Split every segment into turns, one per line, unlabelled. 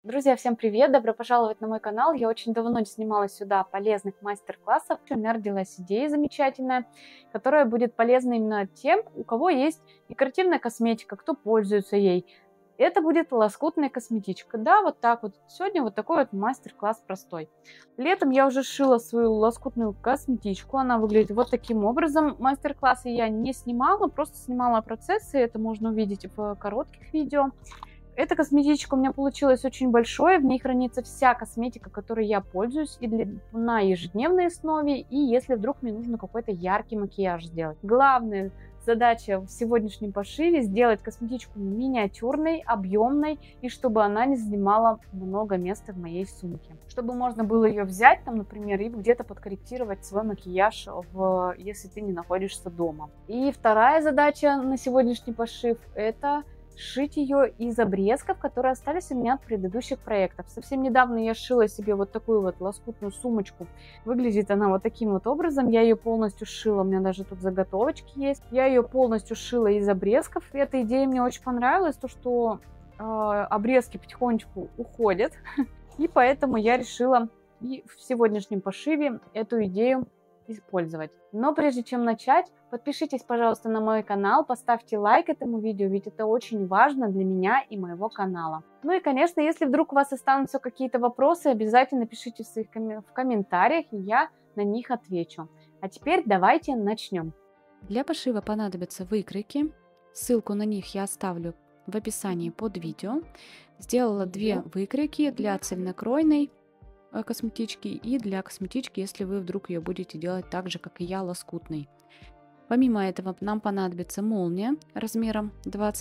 Друзья, всем привет! Добро пожаловать на мой канал. Я очень давно не снимала сюда полезных мастер-классов. У меня родилась идея замечательная, которая будет полезна именно тем, у кого есть декоративная косметика, кто пользуется ей. Это будет лоскутная косметичка. Да, вот так вот. Сегодня вот такой вот мастер-класс простой. Летом я уже шила свою лоскутную косметичку. Она выглядит вот таким образом. Мастер-классы я не снимала, просто снимала процессы. Это можно увидеть в коротких видео. Эта косметичка у меня получилась очень большой, в ней хранится вся косметика, которой я пользуюсь на ежедневной основе, и если вдруг мне нужно какой-то яркий макияж сделать. Главная задача в сегодняшнем пошиве сделать косметичку миниатюрной, объемной, и чтобы она не занимала много места в моей сумке. Чтобы можно было ее взять, там, например, и где-то подкорректировать свой макияж, если ты не находишься дома. И вторая задача на сегодняшний пошив – это сшить ее из обрезков, которые остались у меня от предыдущих проектов. Совсем недавно я сшила себе вот такую вот лоскутную сумочку. Выглядит она вот таким вот образом. Я ее полностью сшила, у меня даже тут заготовочки есть. Я ее полностью сшила из обрезков. И эта идея мне очень понравилась, то что обрезки потихонечку уходят. И поэтому я решила и в сегодняшнем пошиве эту идею использовать. Но прежде чем начать, подпишитесь, пожалуйста, на мой канал, поставьте лайк этому видео, ведь это очень важно для меня и моего канала. Ну и, конечно, если вдруг у вас останутся какие-то вопросы, обязательно пишите в комментариях, и я на них отвечу. А теперь давайте начнем.
Для пошива понадобятся выкройки. Ссылку на них я оставлю в описании под видео. Сделала 2 выкройки для цельнокройной косметички и для косметички, если вы вдруг ее будете делать так же, как и я, лоскутной. Помимо этого нам понадобится молния размером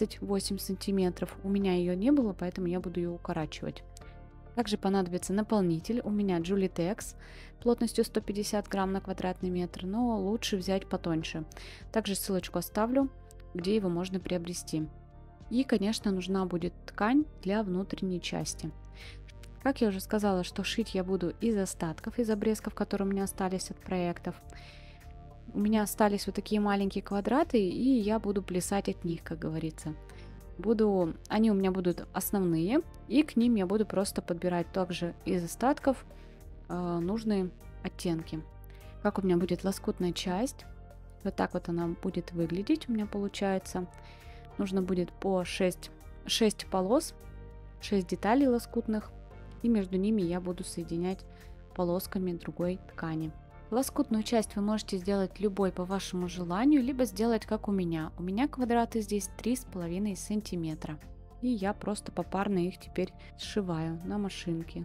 28 сантиметров. У меня ее не было, поэтому я буду ее укорачивать. Также понадобится наполнитель. У меня Julitex плотностью 150 грамм на квадратный метр, но лучше взять потоньше. Также ссылочку оставлю, где его можно приобрести. И, конечно, нужна будет ткань для внутренней части. Как я уже сказала, что шить я буду из остатков, из обрезков, которые у меня остались от проектов. У меня остались вот такие маленькие квадраты, и я буду плясать от них, как говорится. Они у меня будут основные, и к ним я буду просто подбирать также из остатков нужные оттенки. Как у меня будет лоскутная часть, вот так вот она будет выглядеть у меня получается. Нужно будет по 6 полос, 6 деталей лоскутных. И между ними я буду соединять полосками другой ткани. Лоскутную часть вы можете сделать любой по вашему желанию, либо сделать как у меня. У меня квадраты здесь 3,5 сантиметра. И я просто попарно их теперь сшиваю на машинке.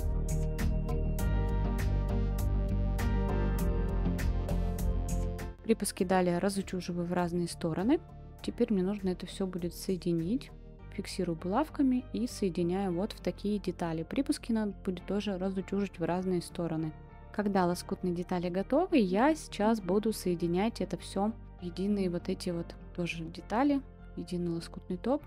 Припуски далее разутюживаю в разные стороны. Теперь мне нужно это все будет соединить. Фиксирую булавками и соединяю вот в такие детали. Припуски надо будет тоже разутюжить в разные стороны. Когда лоскутные детали готовы, я сейчас буду соединять это все в единые вот эти вот тоже детали, единый лоскутный топ.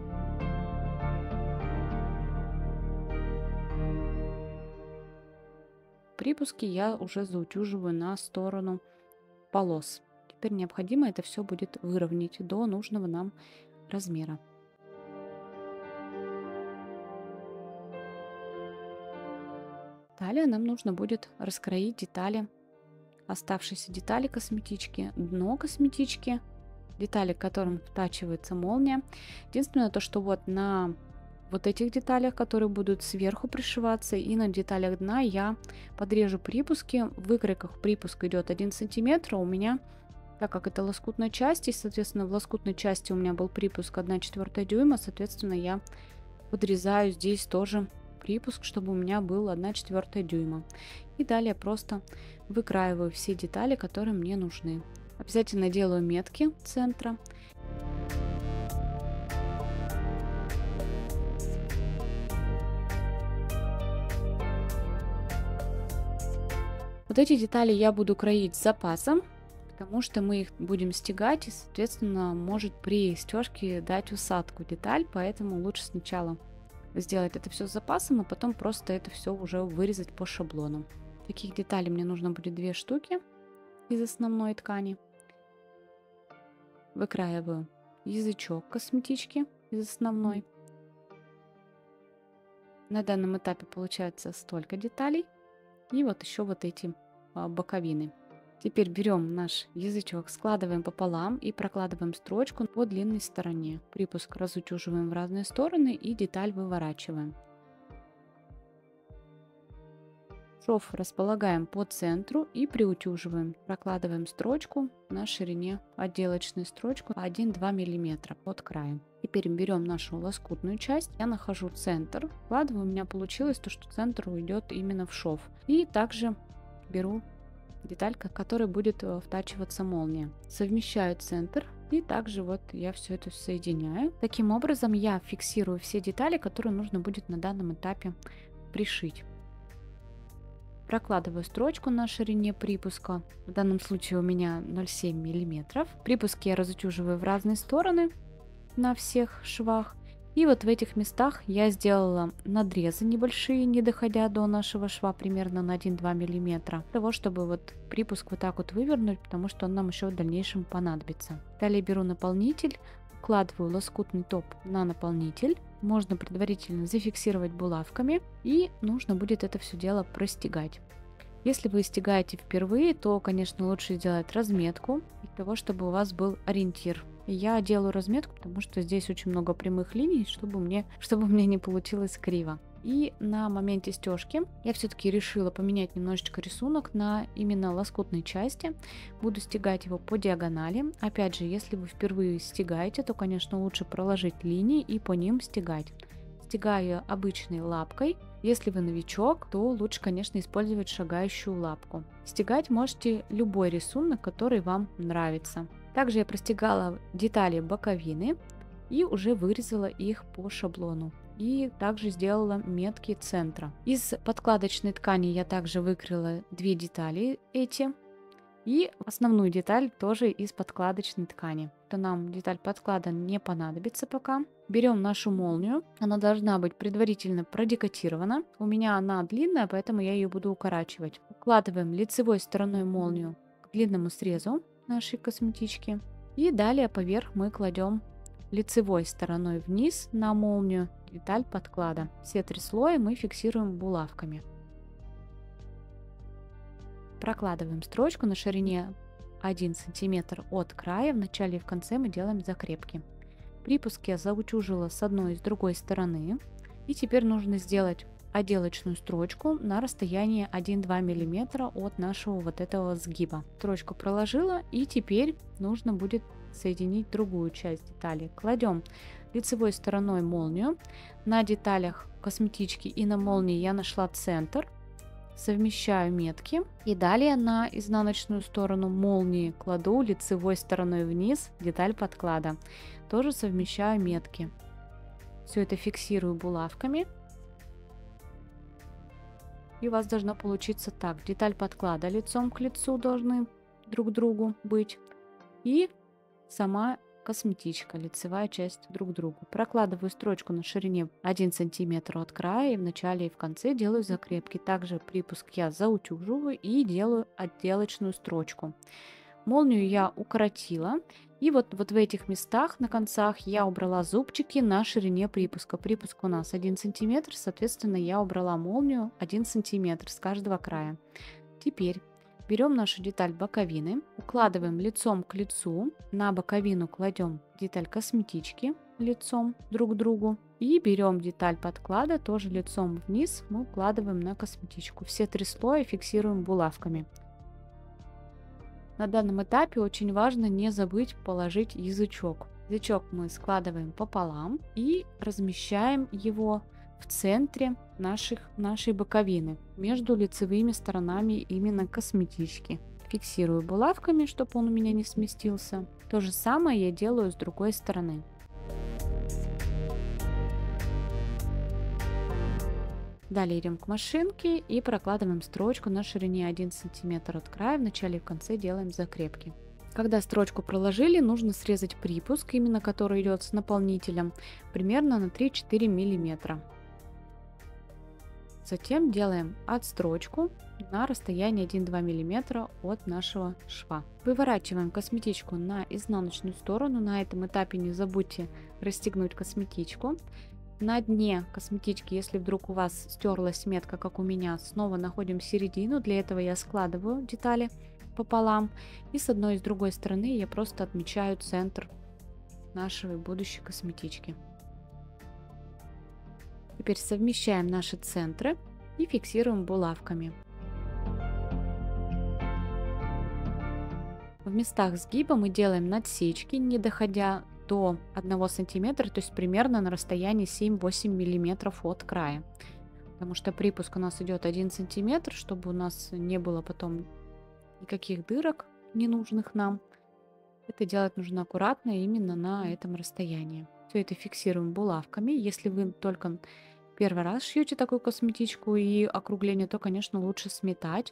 Припуски я уже заутюживаю на сторону полос. Теперь необходимо это все будет выровнять до нужного нам размера. Далее нам нужно будет раскроить детали, оставшиеся детали косметички, дно косметички, детали, к которым втачивается молния. Единственное то, что вот на вот этих деталях, которые будут сверху пришиваться, и на деталях дна я подрежу припуски. В выкройках припуск идет 1 сантиметр, а у меня, так как это лоскутная часть, и, соответственно, в лоскутной части у меня был припуск 1/4 дюйма, соответственно, я подрезаю здесь тоже припуск, чтобы у меня был 1/4 дюйма. И далее просто выкраиваю все детали, которые мне нужны. Обязательно делаю метки центра. Вот эти детали я буду кроить с запасом, потому что мы их будем стягать, и, соответственно, может при стежке дать усадку деталь, поэтому лучше сначала сделать это все с запасом, а потом просто это все уже вырезать по шаблону. Таких деталей мне нужно будет 2 штуки из основной ткани. Выкраиваю язычок косметички из основной. На данном этапе получается столько деталей. И вот еще вот эти боковины. Теперь берем наш язычок, складываем пополам и прокладываем строчку по длинной стороне. Припуск разутюживаем в разные стороны и деталь выворачиваем. Шов располагаем по центру и приутюживаем. Прокладываем строчку на ширине, отделочную строчку 1-2 мм от края. Теперь берем нашу лоскутную часть. Я нахожу центр. Вкладываю, у меня получилось то, что центр уйдет именно в шов. И также беру деталька, которой будет втачиваться молния. Совмещаю центр. И также вот я все это соединяю. Таким образом я фиксирую все детали, которые нужно будет на данном этапе пришить. Прокладываю строчку на ширине припуска. В данном случае у меня 0,7 мм. Припуски я разутюживаю в разные стороны на всех швах. И вот в этих местах я сделала надрезы небольшие, не доходя до нашего шва примерно на 1-2 мм. Для того, чтобы вот припуск вот так вот вывернуть, потому что он нам еще в дальнейшем понадобится. Далее беру наполнитель, укладываю лоскутный топ на наполнитель. Можно предварительно зафиксировать булавками, и нужно будет это все дело простегать. Если вы стегаете впервые, то, конечно, лучше сделать разметку для того, чтобы у вас был ориентир. Я делаю разметку, потому что здесь очень много прямых линий, чтобы мне не получилось криво. И на моменте стежки я все-таки решила поменять немножечко рисунок на именно лоскутной части. Буду стегать его по диагонали. Опять же, если вы впервые стегаете, то, конечно, лучше проложить линии и по ним стегать. Стегаю обычной лапкой. Если вы новичок, то лучше, конечно, использовать шагающую лапку. Стегать можете любой рисунок, который вам нравится. Также я простегала детали боковины и уже вырезала их по шаблону. И также сделала метки центра. Из подкладочной ткани я также выкрыла две детали эти. И основную деталь тоже из подкладочной ткани. То нам деталь подклада не понадобится пока. Берем нашу молнию. Она должна быть предварительно продекотирована. У меня она длинная, поэтому я ее буду укорачивать. Укладываем лицевой стороной молнию к длинному срезу нашей косметички. И далее поверх мы кладем лицевой стороной вниз на молнию деталь подклада. Все три слоя мы фиксируем булавками. Прокладываем строчку на ширине 1 см от края. В начале и в конце мы делаем закрепки. Припуск я заутюжила с одной и с другой стороны. И теперь нужно сделать отделочную строчку на расстоянии 1-2 мм от нашего вот этого сгиба. Строчку проложила, и теперь нужно будет соединить другую часть детали. Кладем лицевой стороной молнию. На деталях косметички и на молнии я нашла центр. Совмещаю метки. И далее на изнаночную сторону молнии кладу лицевой стороной вниз деталь подклада. Тоже совмещаю метки. Все это фиксирую булавками. И у вас должно получиться так. Деталь подклада лицом к лицу должны друг к другу быть. И сама косметичка, лицевая часть друг к другу. Прокладываю строчку на ширине 1 см от края. И в начале и в конце делаю закрепки. Также припуск я заутюживаю и делаю отделочную строчку. Молнию я укоротила. И вот в этих местах на концах я убрала зубчики на ширине припуска. Припуск у нас 1 см, соответственно, я убрала молнию 1 см с каждого края. Теперь берем нашу деталь боковины, укладываем лицом к лицу, на боковину кладем деталь косметички лицом друг к другу. И берем деталь подклада, тоже лицом вниз мы укладываем на косметичку. Все три слоя фиксируем булавками. На данном этапе очень важно не забыть положить язычок. Язычок мы складываем пополам и размещаем его в центре нашей боковины, между лицевыми сторонами именно косметички. Фиксирую булавками, чтобы он у меня не сместился. То же самое я делаю с другой стороны. Далее идем к машинке и прокладываем строчку на ширине 1 см от края. В начале и в конце делаем закрепки. Когда строчку проложили, нужно срезать припуск, именно который идет с наполнителем, примерно на 3-4 мм. Затем делаем отстрочку на расстоянии 1-2 мм от нашего шва. Выворачиваем косметичку на изнаночную сторону. На этом этапе не забудьте расстегнуть косметичку. На дне косметички, если вдруг у вас стерлась метка, как у меня, снова находим середину. Для этого я складываю детали пополам. И с одной и с другой стороны я просто отмечаю центр нашей будущей косметички. Теперь совмещаем наши центры и фиксируем булавками. В местах сгиба мы делаем надсечки, не доходя до 1 сантиметра, то есть примерно на расстоянии 7-8 миллиметров от края. Потому что припуск у нас идет 1 сантиметр, чтобы у нас не было потом никаких дырок ненужных нам. Это делать нужно аккуратно именно на этом расстоянии. Все это фиксируем булавками. Если вы только первый раз шьете такую косметичку и округление, то, конечно, лучше сметать.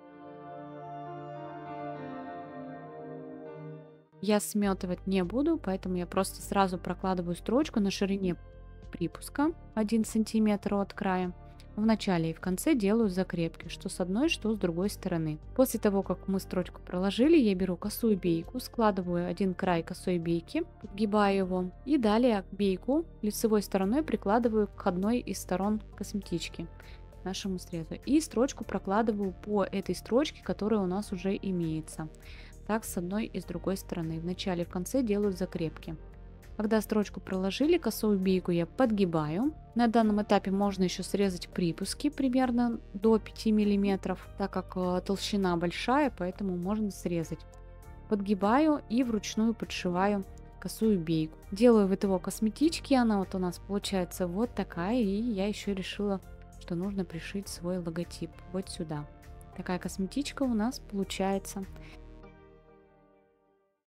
Я сметывать не буду, поэтому я просто сразу прокладываю строчку на ширине припуска 1 сантиметр от края. В начале и в конце делаю закрепки, что с одной, что с другой стороны. После того, как мы строчку проложили, я беру косую бейку, складываю один край косой бейки, подгибаю его и далее бейку лицевой стороной прикладываю к одной из сторон косметички, нашему срезу. И строчку прокладываю по этой строчке, которая у нас уже имеется. Так с одной и с другой стороны. В начале и в конце делаю закрепки. Когда строчку проложили, косую бейку я подгибаю. На данном этапе можно еще срезать припуски примерно до 5 миллиметров, так как толщина большая, поэтому можно срезать. Подгибаю и вручную подшиваю косую бейку. Делаю ВТО косметички, она вот у нас получается вот такая, и я еще решила, что нужно пришить свой логотип вот сюда. Такая косметичка у нас получается.